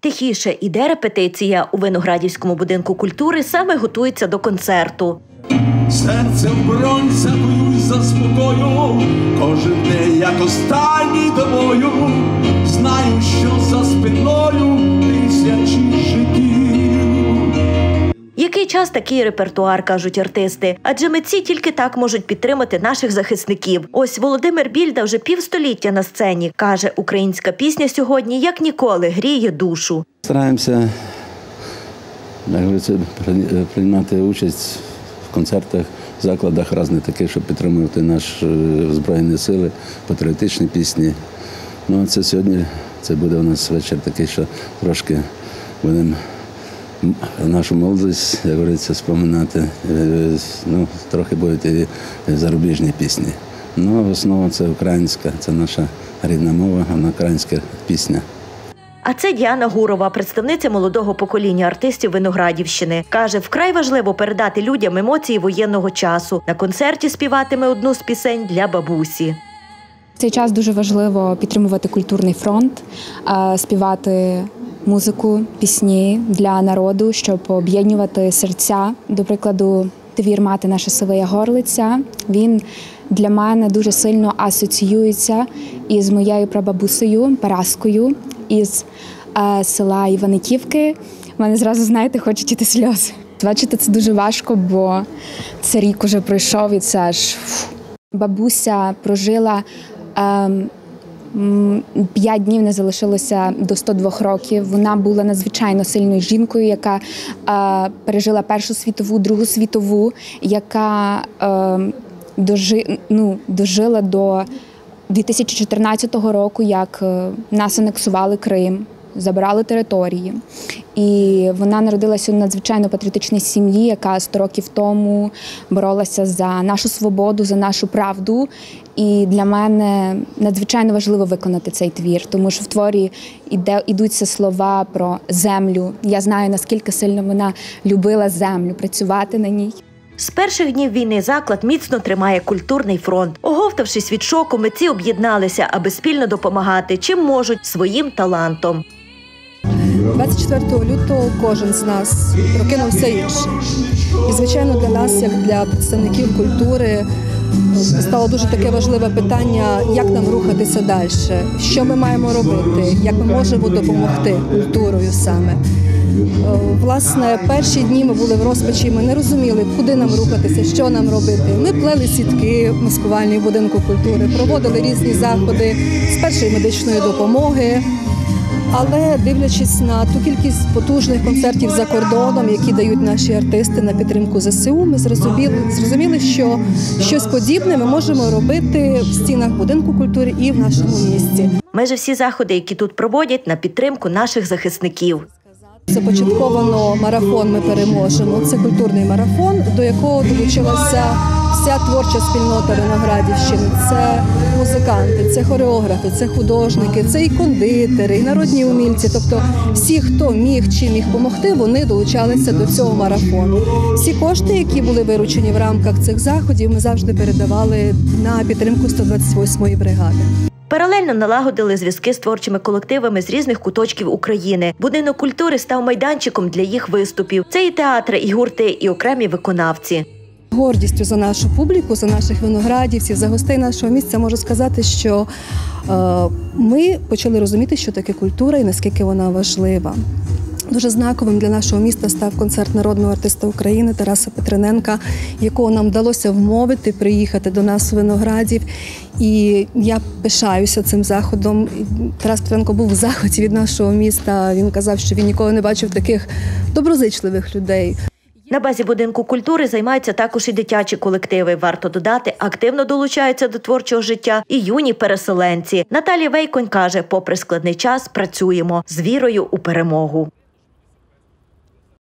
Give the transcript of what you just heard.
Тихіше іде репетиція. У Виноградівському будинку культури саме готується до концерту. Серце в бронця бою за спокою, кожен день як останній до бою, знаю, що за спиною тисячі життів. Який час, такий репертуар, кажуть артисти. Адже митці тільки так можуть підтримати наших захисників. Ось Володимир Більда вже півстоліття на сцені. Каже, українська пісня сьогодні, як ніколи, гріє душу. Стараємося, як говориться, приймати участь в концертах, закладах різних таких, щоб підтримувати наші Збройні сили, патріотичні пісні. Ну, це сьогодні, це буде у нас вечір такий, що трошки будемо нашу молодість, як говориться, споминати. Ну, трохи будуть і зарубіжні пісні. Ну, основа це українська, це наша рідна мова, вона українська пісня. А це Діана Гурова, представниця молодого покоління артистів Виноградівщини. Каже, вкрай важливо передати людям емоції воєнного часу. На концерті співатиме одну з пісень для бабусі. В цей час дуже важливо підтримувати культурний фронт, співати музику, пісні для народу, щоб об'єднувати серця. До прикладу, твір «Мати наша Сивия Горлиця», він для мене дуже сильно асоціюється із моєю прабабусею Параскою із села Іваниківки. У мене зразу, знаєте, хочуть іти сльози. Бачите, це дуже важко, бо це рік уже пройшов і це аж... Бабуся прожила 5 днів, не залишилося до 102 років. Вона була надзвичайно сильною жінкою, яка пережила Першу світову, Другу світову, яка дожила до 2014 року, як нас анексували Крим, забирали території. І вона народилася у надзвичайно патріотичній сім'ї, яка 100 років тому боролася за нашу свободу, за нашу правду. І для мене надзвичайно важливо виконати цей твір, тому що в творі йдуться слова про землю. Я знаю, наскільки сильно вона любила землю, працювати на ній. З перших днів війни заклад міцно тримає культурний фронт. Оговтавшись від шоку, митці об'єдналися, аби спільно допомагати, чим можуть, своїм талантом. 24 лютого кожен з нас прокинувся іншим. І, звичайно, для нас, як для представників культури, стало дуже таке важливе питання, як нам рухатися далі, що ми маємо робити, як ми можемо допомогти культурою саме. Власне, перші дні ми були в розпачі, ми не розуміли, куди нам рухатися, що нам робити. Ми плели сітки в маскувальній будинку культури, проводили різні заходи з першої медичної допомоги. Але, дивлячись на ту кількість потужних концертів за кордоном, які дають наші артисти на підтримку ЗСУ, ми зрозуміли, що щось подібне ми можемо робити в стінах будинку культури і в нашому місті. Майже всі заходи, які тут проводять, на підтримку наших захисників. Започатковано марафон «Ми переможемо». Це культурний марафон, до якого долучилася вся творча спільнота Виноградівщини. Це музиканти, це хореографи, це художники, це і кондитери, і народні умільці. Тобто всі, хто міг чи міг допомогти, вони долучалися до цього марафону. Всі кошти, які були виручені в рамках цих заходів, ми завжди передавали на підтримку 128-ї бригади. Паралельно налагодили зв'язки з творчими колективами з різних куточків України. Будинок культури став майданчиком для їх виступів. Це і театри, і гурти, і окремі виконавці. Гордістю за нашу публіку, за наших виноградівців, за гостей нашого місця можу сказати, що ми почали розуміти, що таке культура і наскільки вона важлива. Дуже знаковим для нашого міста став концерт народного артиста України Тараса Петриненка, якого нам вдалося вмовити приїхати до нас у Виноградів. І я пишаюся цим заходом. Тарас Петриненко був в захваті від нашого міста. Він казав, що він ніколи не бачив таких доброзичливих людей. На базі будинку культури займаються також і дитячі колективи. Варто додати, активно долучаються до творчого життя і юні переселенці. Наталія Вейконь каже, попри складний час, працюємо з вірою у перемогу.